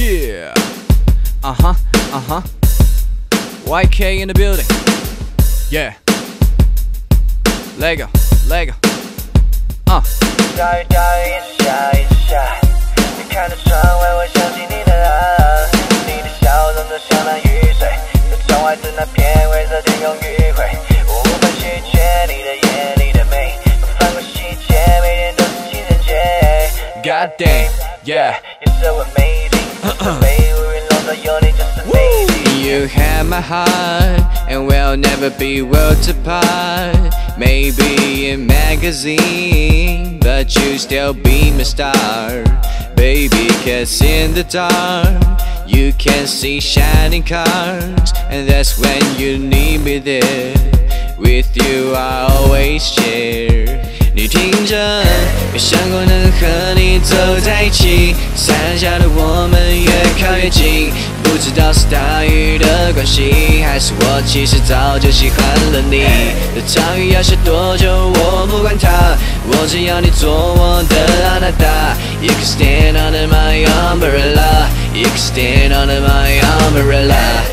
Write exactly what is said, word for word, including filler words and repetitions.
Yeah. Uh huh. Uh huh. Y K in the building. Yeah. Lego. Lego. 啊。 大雨大雨一直下一直下，你看着窗外，我想起你的爱，你的笑容就像那雨水，在窗外的那片灰色天空迂回，我无法拒绝你的眼里的美，不放过细节，每天都是情人节。 God damn, yeah. 夜色很美丽，被乌云笼罩，有你就是美丽。 You have my heart, and we'll never be worlds apart. Maybe in magazine, but you still be my star. Baby, cause in the dark, you can see shining cars, and that's when you need me there. With you, I always share. 你听着，有想过能和你走在一起，伞下的我们越靠越近。不知道是大雨的关系，还是我其实早就喜欢了你。这场雨要下多久我不管它，我只要你做我的阿娜达。You can stand under my umbrella, you can stand under my umbrella.